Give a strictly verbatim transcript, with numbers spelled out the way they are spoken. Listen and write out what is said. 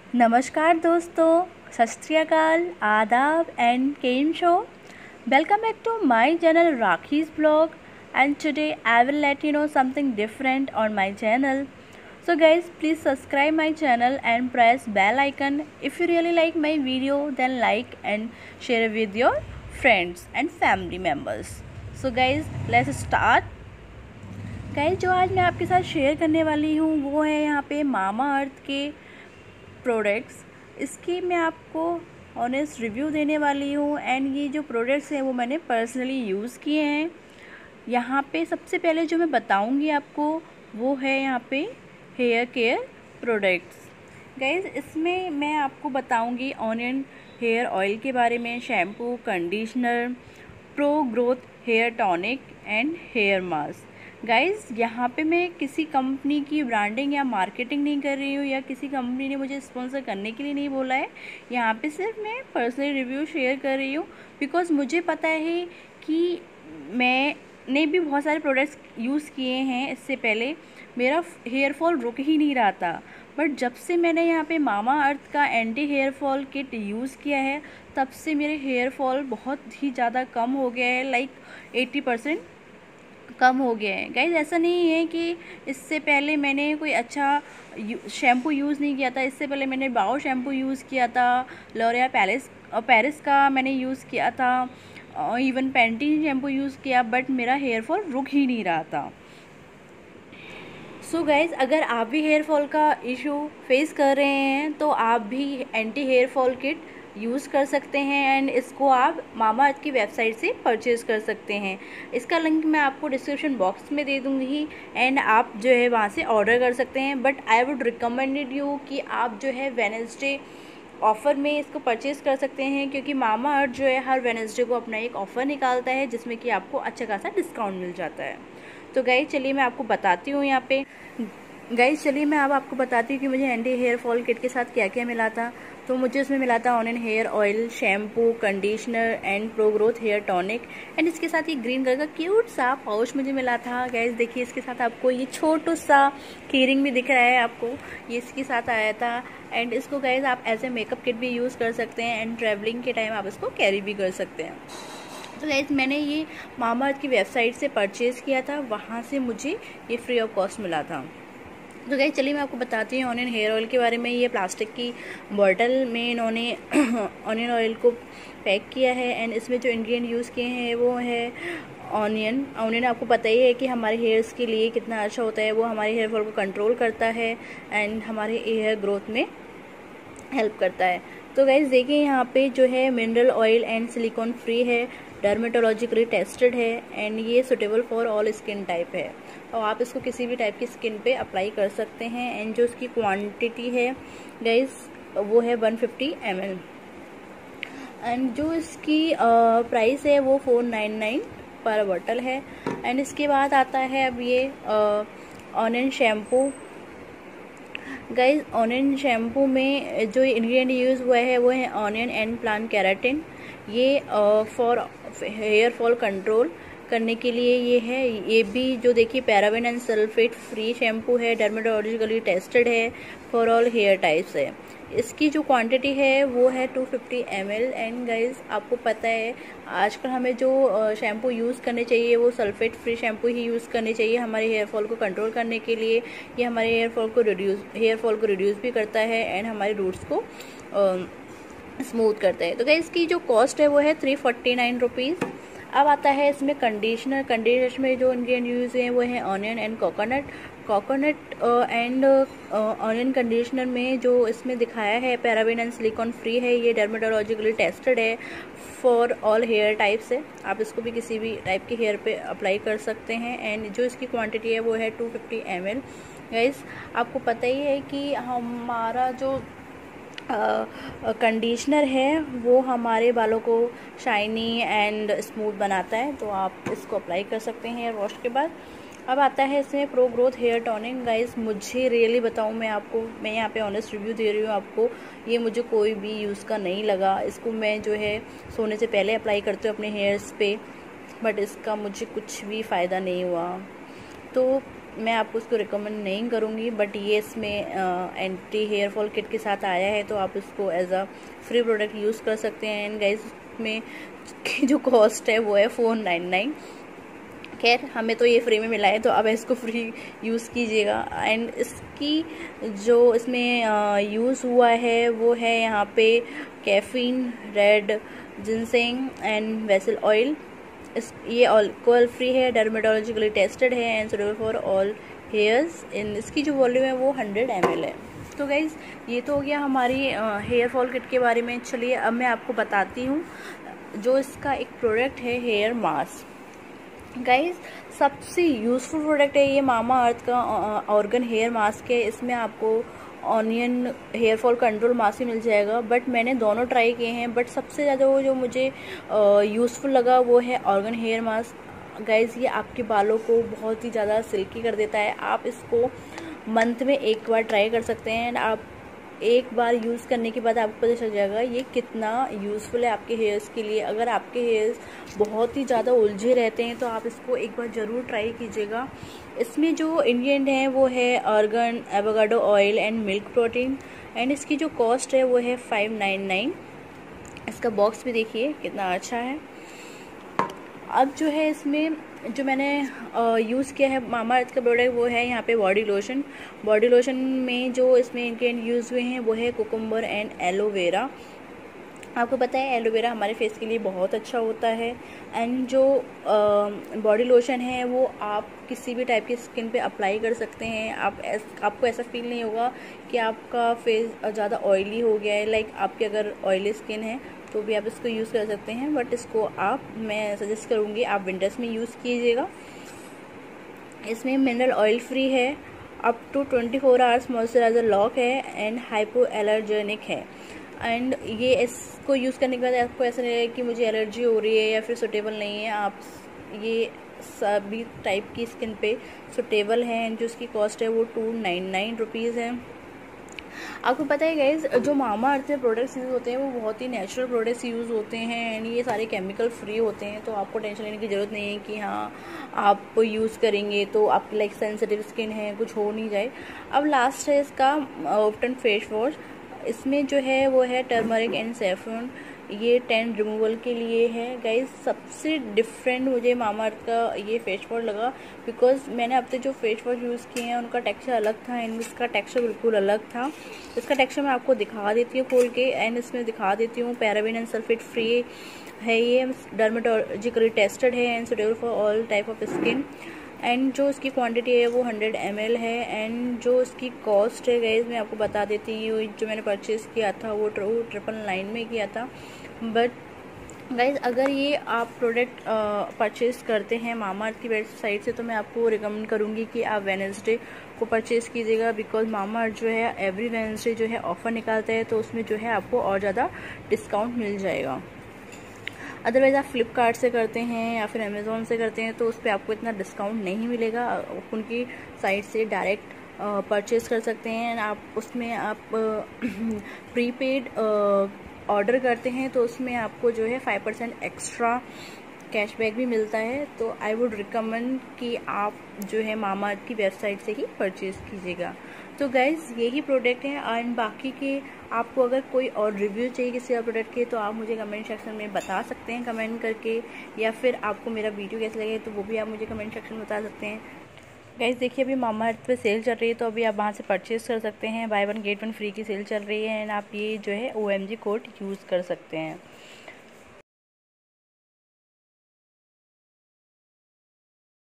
नमस्कार दोस्तों, सत श्री अकाल, आदाब एंड केम शो। Welcome back to my channel Rakhi's Vlog, and today I will let you know something different on my channel. So guys, please subscribe my channel and press bell icon. If you really like my video, then like and share it with your friends and family members. So guys, let's start. Guys, जो आज मैं आपके साथ share करने वाली हूँ वो है यहाँ पे मामा अर्थ के प्रोडक्ट्स। इसकी मैं आपको ऑनेस्ट रिव्यू देने वाली हूँ एंड ये जो प्रोडक्ट्स हैं वो मैंने पर्सनली यूज़ किए हैं। यहाँ पे सबसे पहले जो मैं बताऊँगी आपको वो है यहाँ पे हेयर केयर प्रोडक्ट्स। गाइस, इसमें मैं आपको बताऊँगी ऑनियन हेयर ऑयल के बारे में, shampoo, conditioner, pro growth hair tonic and hair mask. Guys, यहाँ पे मैं किसी कंपनी की ब्रांडिंग या मार्केटिंग नहीं कर रही हूँ या किसी कंपनी ने मुझे स्पॉन्सर करने के लिए नहीं बोला है। यहाँ पे सिर्फ मैं पर्सनल रिव्यू शेयर कर रही हूँ बिकॉज़ मुझे पता है कि मैंने भी बहुत सारे प्रोडक्ट्स यूज़ किए हैं इससे पहले। मेरा हेयर फॉल रुक ही नहीं रहा था, बट जब से मैंने यहाँ पे मामा अर्थ का anti hair fall kit use किया है तब से मेरे हेयर फॉल बहुत ही ज़्यादा कम हो गया है, लाइक एट्टी परसेंट कम हो गया है। गाइज, ऐसा नहीं है कि इससे पहले मैंने कोई अच्छा शैम्पू यूज़ नहीं किया था। इससे पहले मैंने बाओ शैम्पू यूज़ किया था, लॉरियल पैरिस पेरिस का मैंने यूज़ किया था, इवन पैंटीन शैम्पू यूज़ किया, बट मेरा हेयर फॉल रुक ही नहीं रहा था। सो so गाइज़, अगर आप भी हेयर फॉल का इशू फेस कर रहे हैं तो आप भी anti hair fall kit use कर सकते हैं एंड इसको आप मामा अर्थ की वेबसाइट से परचेज़ कर सकते हैं। इसका लिंक मैं आपको डिस्क्रिप्शन बॉक्स में दे दूँगी एंड आप जो है वहाँ से ऑर्डर कर सकते हैं। But I would recommended you कि आप जो है वेडनेसडे ऑफ़र में इसको परचेज़ कर सकते हैं, क्योंकि मामा अर्थ जो है हर वेडनेसडे को अपना एक ऑफ़र निकालता है जिसमें कि आपको अच्छा खासा डिस्काउंट मिल जाता है। तो गाइस, चलिए मैं आपको बताती हूँ यहाँ पे गाइस चलिए मैं अब आपको बताती हूँ कि मुझे एंटी हेयर फॉल किट के साथ क्या क्या मिला था। तो मुझे उसमें मिला था onion hair oil, shampoo, conditioner and pro growth hair tonic and इसके साथ ये ग्रीन कलर का क्यूट सा पाउच मुझे मिला था। गाइस देखिए, इसके साथ आपको ये छोटू सा कीरिंग भी दिख रहा है आपको, ये इसके साथ आया था। एंड इसको गाइस आप एज ए मेकअप किट भी यूज़ कर सकते हैं एंड ट्रैवलिंग के टाइम आप इसको कैरी भी कर सकते हैं। तो गाइस, मैंने ये मामा अर्थ की वेबसाइट से परचेज़ किया था, वहाँ से मुझे ये फ्री ऑफ कॉस्ट मिला था। तो गाइस चलिए मैं आपको बताती हूँ ऑनियन हेयर ऑयल के बारे में। ये प्लास्टिक की बॉटल में इन्होंने ऑनियन ऑयल को पैक किया है एंड इसमें जो इंग्रेडिएंट यूज़ किए हैं वो है ऑनियन। ऑनियन आपको पता ही है कि हमारे हेयर्स के लिए कितना अच्छा होता है, वो हमारे हेयर फॉल को कंट्रोल करता है एंड हमारे हेयर ग्रोथ में हेल्प करता है। तो गाइस देखिए, यहाँ पे जो है mineral oil and silicone free है, डर्मेटोलॉजिकली टेस्टेड है एंड ये suitable for all skin type है और आप इसको किसी भी टाइप की स्किन पे अप्लाई कर सकते हैं। एंड जो इसकी क्वांटिटी है गाइस वो है one fifty M L and जो इसकी प्राइस है वो फोर नाइन नाइन पर बॉटल है। एंड इसके बाद आता है अब ये onion shampoo. Guys, onion shampoo में जो इंग्रेडिएंट यूज़ हुआ है वो है ऑनियन एंड प्लांट केराटिन। ये फॉर हेयर फॉल कंट्रोल करने के लिए ये है। ये भी जो देखिए paraben and sulphate free shampoo है, डर्मेटोलॉजिकली टेस्टेड है, फॉर ऑल हेयर टाइप्स है। इसकी जो क्वांटिटी है वो है two fifty M L and guys आपको पता है आजकल हमें जो शैम्पू यूज़ करने चाहिए वो सल्फेट फ्री शैम्पू ही यूज़ करने चाहिए हमारे हेयर फॉल को कंट्रोल करने के लिए। ये हमारे हेयर फॉल को रिड्यूस हेयर फॉल को रिड्यूस भी करता है एंड हमारे रूट्स को स्मूथ करता है। तो गाइस इसकी जो कॉस्ट है वो है थ्री फोर्टी नाइन रुपीज़। अब आता है इसमें कंडीशनर। कंडीशनर में जो इंग्रेडिएंट यूज़ हैं वो है onion and coconut. Coconut and onion conditioner में जो इसमें दिखाया है पैराबेन एंड सिलिकॉन फ्री है, ये डर्मेटोलॉजिकली टेस्टेड है, फॉर ऑल हेयर टाइप्स है। आप इसको भी किसी भी टाइप के हेयर पे अप्लाई कर सकते हैं एंड जो इसकी क्वांटिटी है वो है two fifty M L. Guys आपको पता ही है कि हमारा जो कंडीशनर uh, है वो हमारे बालों को शाइनी एंड स्मूथ बनाता है, तो आप इसको अप्लाई कर सकते हैं हेयर वॉश के बाद। अब आता है इसमें pro growth hair tonic. Guys मुझे रियली बताऊँ मैं आपको, मैं यहाँ पे ऑनेस्ट रिव्यू दे रही हूँ आपको, ये मुझे कोई भी यूज़ का नहीं लगा। इसको मैं जो है सोने से पहले अप्लाई करती हूँ अपने हेयर्स पे, बट इसका मुझे कुछ भी फ़ायदा नहीं हुआ। तो मैं आपको इसको रिकमेंड नहीं करूँगी, बट ये इसमें एंटी हेयर फॉल किट के साथ आया है, तो आप इसको as a free product use कर सकते हैं। एंड गाइस इसमें की जो कॉस्ट है वो है फोर नाइन नाइन। खैर हमें तो ये फ्री में मिला है, तो अब इसको फ्री यूज़ कीजिएगा। एंड इसकी जो इसमें यूज़ हुआ है वो है यहाँ पे caffeine, red ginseng and vessel oil. इस ये अल्कोहल फ्री है, डर्मेटोलॉजिकली टेस्टेड है and suitable for all hairs. इन इसकी जो वॉल्यूम है वो हंड्रेड एम एल है। तो गाइज़ ये तो हो गया हमारी हेयर फॉल किट के बारे में। चलिए अब मैं आपको बताती हूँ जो इसका एक प्रोडक्ट है, हेयर मास्क। गाइज सबसे यूज़फुल प्रोडक्ट है ये मामा अर्थ का ऑर्गन हेयर मास्क है। इसमें आपको onion hair fall control mask ही मिल जाएगा, बट मैंने दोनों ट्राई किए हैं, बट सबसे ज़्यादा वो जो मुझे यूज़फुल लगा वो है ऑर्गन हेयर मास्क। गाइज ये आपके बालों को बहुत ही ज़्यादा सिल्की कर देता है। आप इसको मंथ में एक बार ट्राई कर सकते हैं एंड आप एक बार यूज़ करने के बाद आपको पता चल जाएगा ये कितना यूज़फुल है आपके हेयर्स के लिए। अगर आपके हेयर्स बहुत ही ज़्यादा उलझे रहते हैं तो आप इसको एक बार ज़रूर ट्राई कीजिएगा। इसमें जो इंग्रेडिएंट हैं वो है argan, avocado oil and milk protein. And इसकी जो कॉस्ट है वो है फाइव नाइन नाइन। इसका बॉक्स भी देखिए कितना अच्छा है। अब जो है इसमें जो मैंने यूज़ किया है मामा अर्थ का प्रोडक्ट वो है यहाँ पे बॉडी लोशन। बॉडी लोशन में जो इसमें इंग्रेडिएंट यूज़ हुए हैं वो है कुकुम्बर एंड एलोवेरा। आपको पता है एलोवेरा हमारे फेस के लिए बहुत अच्छा होता है। एंड जो बॉडी लोशन है वो आप किसी भी टाइप की स्किन पे अप्लाई कर सकते हैं। आप एस, आपको ऐसा फील नहीं होगा कि आपका फेस ज़्यादा ऑयली हो गया है। लाइक आपकी अगर ऑयली स्किन है तो भी आप इसको यूज़ कर सकते हैं, बट इसको आप मैं सजेस्ट करूँगी आप विंटर्स में यूज़ कीजिएगा। इसमें मिनरल ऑयल फ्री है, up to twenty four hours moisturiser lock है एंड हाइपो एलर्जेनिक है। एंड ये इसको यूज़ करने के बाद आपको ऐसा नहीं है कि मुझे एलर्जी हो रही है या फिर सूटेबल नहीं है। आप ये सभी टाइप की स्किन पे सूटेबल है। एंड जो इसकी कॉस्ट है वो टू नाइन नाइन रुपीज़ है। आपको पता है गाइज जो मामा अर्थ में प्रोडक्ट्स यूज़ होते हैं वो बहुत ही नेचुरल प्रोडक्ट्स यूज़ होते हैं एंड ये सारे केमिकल फ्री होते हैं, तो आपको टेंशन लेने की ज़रूरत नहीं है कि हाँ आप यूज़ करेंगे तो आपकी लाइक सेंसिटिव स्किन है कुछ हो नहीं जाए। अब लास्ट है इसका ऑप्टन फेस वॉश। इसमें जो है वो है टर्मरिक एंड सैफरन। ये टैन रिमूवल के लिए है। गाइज सबसे डिफरेंट मुझे मामा अर्थ का ये फेस वॉश लगा, बिकॉज मैंने अब तक जो फेस वॉश यूज़ किए हैं उनका टेक्सचर अलग था एंड इसका टेक्सचर बिल्कुल अलग था। इसका टेक्सचर मैं आपको दिखा देती हूँ खोल के एंड इसमें दिखा देती हूँ। पैराबेन एंड सल्फेट फ्री है, ये डर्मेटोलॉजिकली टेस्टेड है and suitable for all type of skin. And जो इसकी क्वांटिटी है वो हंड्रेड एम एल है। एंड जो इसकी कॉस्ट है गाइज मैं आपको बता देती हूँ। जो मैंने परचेज़ किया था वो ट्रिपल नाइन में किया था, बट गाइज अगर ये आप प्रोडक्ट परचेज़ करते हैं मामा अर्थ की वेबसाइट से तो मैं आपको रिकमेंड करूँगी कि आप वेडनेसडे को परचेज़ कीजिएगा, बिकॉज मामा अर्थ जो है एवरी वेडनेसडे जो है ऑफ़र निकालता है, तो उसमें जो है आपको और ज़्यादा डिस्काउंट मिल जाएगा। अदरवाइज़ आप फ्लिपकार्ट से करते हैं या फिर अमेज़ोन से करते हैं तो उस पर आपको इतना डिस्काउंट नहीं मिलेगा। आप उनकी साइट से डायरेक्ट परचेज़ कर सकते हैं। आप उसमें आप प्रीपेड ऑर्डर करते हैं तो उसमें आपको जो है फाइव परसेंट एक्स्ट्रा कैशबैक भी मिलता है। तो आई वुड रिकमेंड कि आप जो है मामा अर्थ की वेबसाइट से ही परचेज़ कीजिएगा। तो गाइज़ यही प्रोडक्ट है एंड बाकी के आपको अगर कोई और रिव्यू चाहिए किसी और प्रोडक्ट के तो आप मुझे कमेंट सेक्शन में बता सकते हैं कमेंट करके, या फिर आपको मेरा वीडियो कैसा लगे तो वो भी आप मुझे कमेंट सेक्शन में बता सकते हैं। गाइज़ देखिए अभी मामा अर्थ पे सेल चल रही है तो अभी आप वहाँ से परचेज़ कर सकते हैं। Buy one get one free की सेल चल रही है एंड आप ये जो है O M G code use कर सकते हैं।